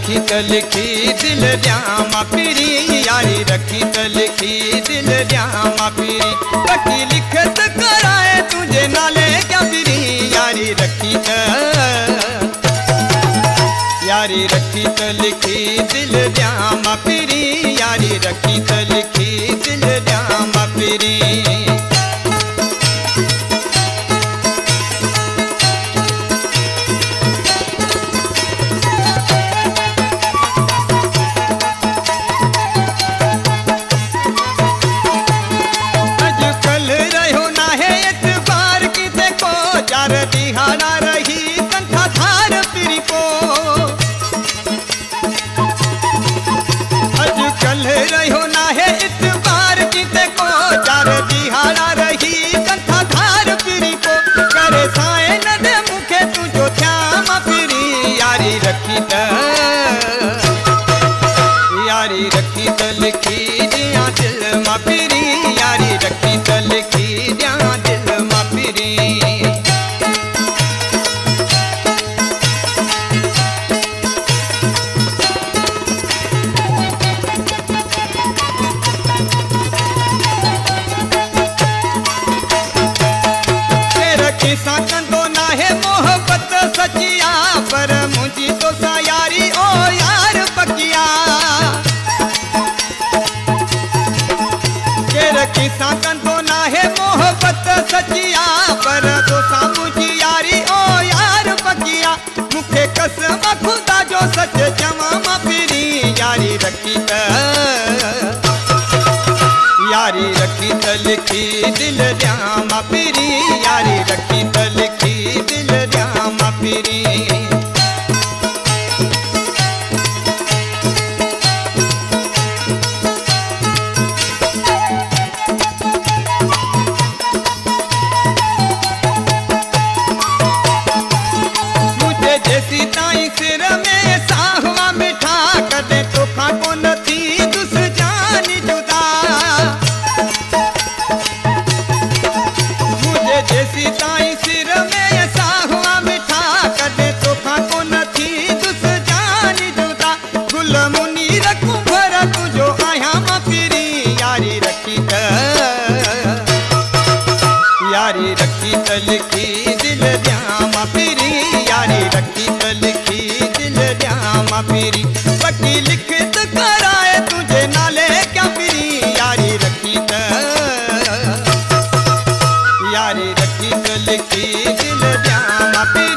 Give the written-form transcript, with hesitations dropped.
रखी त लिखी दिल ॾियां पीरी, यारी रखी त लिखी दिल ॾियां पीरी, पकी लिखत कराए तुझे नाले क्या पीरी, यारी रखी त लिखी दिल ॾियां पीरी, यारी रखी त लिखी दिल ॾियां पीरी। दिहाड़ा रही कंठा थार पीरी को, अजकल रहो ना है इतबार किते को, चार दिहाड़ा रही कंठा थार पीरी को, करे साए न दे मुखे तुझो श्याम पीरी, यारी रखी त लिखी दियां दिल मां पीरी, यारी रखी त लिखी दियां दिल मां पीरी। कंदो ना है मोहब्बत सचिया, पर मुझी तो सा यारी ओ यार पकिया, किसा कंदो ना है मोहब्बत सचिया, पर तो सा मुझी यारी ओ यार पकिया, मुखे कसम खुदा जो सच चवां पीरी, यारी रखी त लिखी दिल ॾियां पीरी, यारी रखी त लिखी दिल ॾियां पीरी। मुझे जैसी ताई सिर में साहवा मिठा, कदे तोखा को नथी दुस जानी जुदा, जैसी ताई सिर में साहुआ मिठा, कदे तोखा को नथी दुस जानी जुदा, गुल मुनी रखूं भर तुझो आया मां पीरी, यारी रखी त लिखी दिल ॾियां पीरी, यारी रखी त लिखी दिल ॾियां पीरी, पकी लिखत कराए तुझे नाले क्या पीरी, यारी रखी त लिखी दिल ॾियां पीरी।